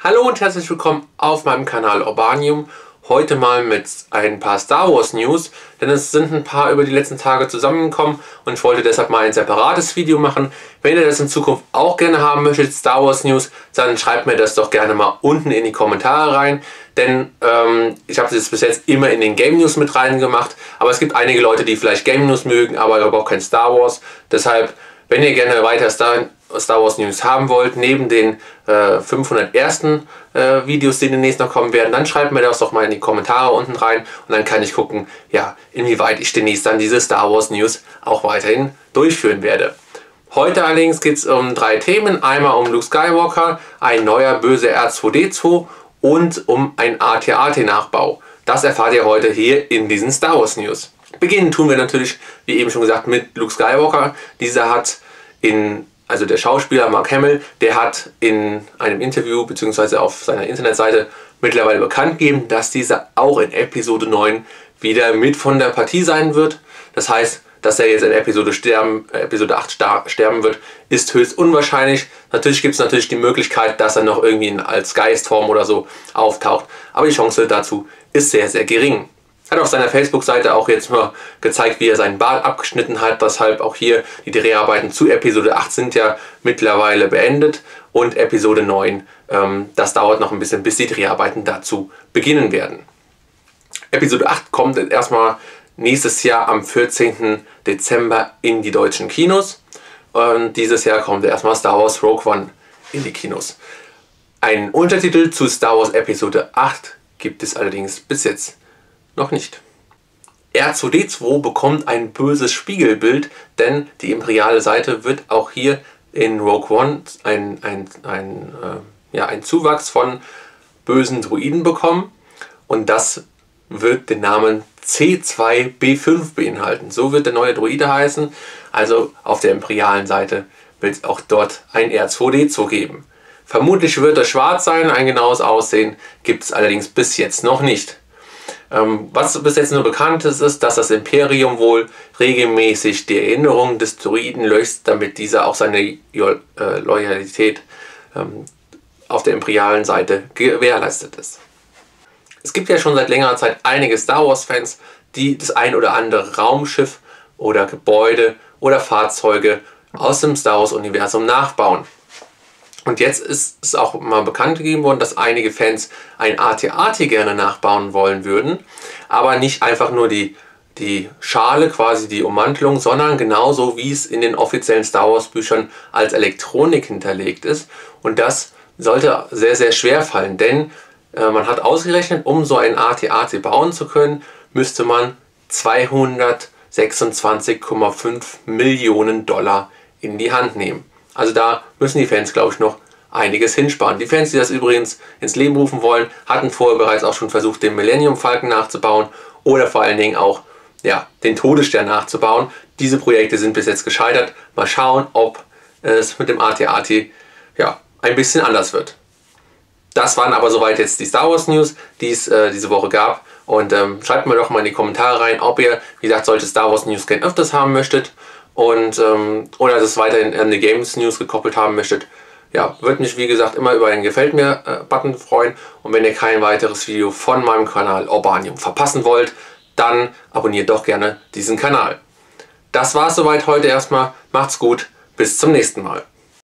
Hallo und herzlich willkommen auf meinem Kanal Urbanium. Heute mal mit ein paar Star Wars News, denn es sind ein paar über die letzten Tage zusammengekommen und ich wollte deshalb mal ein separates Video machen. Wenn ihr das in Zukunft auch gerne haben möchtet, Star Wars News, dann schreibt mir das doch gerne mal unten in die Kommentare rein. Denn ich habe das bis jetzt immer in den Game News mit reingemacht, aber es gibt einige Leute, die vielleicht Game News mögen, aber überhaupt kein Star Wars. Deshalb, wenn ihr gerne weiter Star Wars News haben wollt, neben den 501. Videos, die demnächst noch kommen werden, dann schreibt mir das doch mal in die Kommentare unten rein und dann kann ich gucken, ja, inwieweit ich demnächst dann diese Star Wars News auch weiterhin durchführen werde. Heute allerdings geht es um 3 Themen, einmal um Luke Skywalker, ein neuer böser R2D2 und um ein AT-AT-Nachbau. Das erfahrt ihr heute hier in diesen Star Wars News. Beginnen tun wir natürlich, wie eben schon gesagt, mit Luke Skywalker. Dieser hat also der Schauspieler Mark Hamill, der hat in einem Interview bzw. auf seiner Internetseite mittlerweile bekannt gegeben, dass dieser auch in Episode 9 wieder mit von der Partie sein wird. Das heißt, dass er jetzt in Episode 8 sterben wird, ist höchst unwahrscheinlich. Natürlich gibt es die Möglichkeit, dass er noch irgendwie als Geistform oder so auftaucht, aber die Chance dazu ist sehr, sehr gering. Hat auf seiner Facebook-Seite auch jetzt mal gezeigt, wie er seinen Bart abgeschnitten hat. Deshalb auch hier die Dreharbeiten zu Episode 8 sind ja mittlerweile beendet. Und Episode 9, das dauert noch ein bisschen, bis die Dreharbeiten dazu beginnen werden. Episode 8 kommt erstmal nächstes Jahr am 14. Dezember in die deutschen Kinos. Und dieses Jahr kommt erstmal Star Wars Rogue One in die Kinos. Einen Untertitel zu Star Wars Episode 8 gibt es allerdings bis jetzt noch nicht. R2D2 bekommt ein böses Spiegelbild, denn die imperiale Seite wird auch hier in Rogue One ein Zuwachs von bösen Droiden bekommen und das wird den Namen C2B5 beinhalten. So wird der neue Droide heißen, also auf der imperialen Seite wird es auch dort ein R2D2 geben. Vermutlich wird er schwarz sein, ein genaues Aussehen gibt es allerdings bis jetzt noch nicht. Was bis jetzt nur bekannt ist, ist, dass das Imperium wohl regelmäßig die Erinnerung des Droiden löscht, damit dieser auch seine Loyalität auf der imperialen Seite gewährleistet ist. Es gibt ja schon seit längerer Zeit einige Star Wars Fans, die das ein oder andere Raumschiff oder Gebäude oder Fahrzeuge aus dem Star Wars Universum nachbauen. Und jetzt ist es auch mal bekannt gegeben worden, dass einige Fans ein AT-AT gerne nachbauen wollen würden. Aber nicht einfach nur die Schale, quasi die Ummantelung, sondern genauso wie es in den offiziellen Star Wars Büchern als Elektronik hinterlegt ist. Und das sollte sehr, sehr schwer fallen, denn man hat ausgerechnet, um so ein AT-AT bauen zu können, müsste man 226,5 Millionen Dollar in die Hand nehmen. Also da müssen die Fans, glaube ich, noch einiges hinsparen. Die Fans, die das übrigens ins Leben rufen wollen, hatten vorher bereits auch schon versucht, den Millennium Falcon nachzubauen oder vor allen Dingen auch den Todesstern nachzubauen. Diese Projekte sind bis jetzt gescheitert. Mal schauen, ob es mit dem AT-AT ein bisschen anders wird. Das waren aber soweit jetzt die Star Wars News, die es diese Woche gab. Und schreibt mir doch mal in die Kommentare rein, ob ihr, wie gesagt, solche Star Wars News gerne öfters haben möchtet. Und oder das weiterhin an die Games News gekoppelt haben möchtet. Ja, würde mich wie gesagt immer über einen Gefällt mir Button freuen. Und wenn ihr kein weiteres Video von meinem Kanal Urbanium verpassen wollt, dann abonniert doch gerne diesen Kanal. Das war es soweit heute erstmal. Macht's gut, bis zum nächsten Mal.